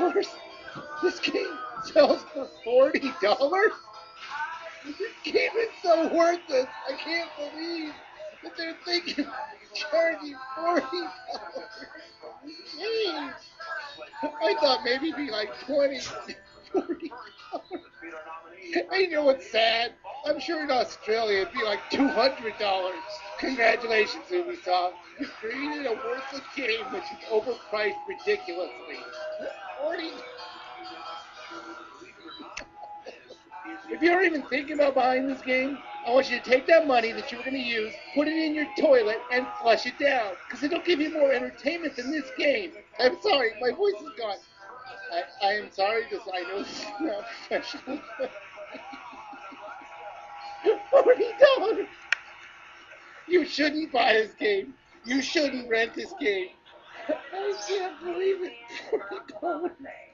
$40? This game sells for $40? This game is so worthless. I can't believe that they're thinking of charging $40 for this game. I thought maybe it'd be like 20, $40. I know it's sad. I'm sure in Australia it'd be like $200. Congratulations, Ubisoft. You created a worthless game which is overpriced ridiculously. 40. If you're even thinking about buying this game, I want you to take that money that you were going to use, put it in your toilet, and flush it down. Because it'll give you more entertainment than this game. I'm sorry, my voice is gone. I am sorry, because I know this is not professional. $40. You shouldn't buy this game. You shouldn't rent this game. I can't believe it. $40.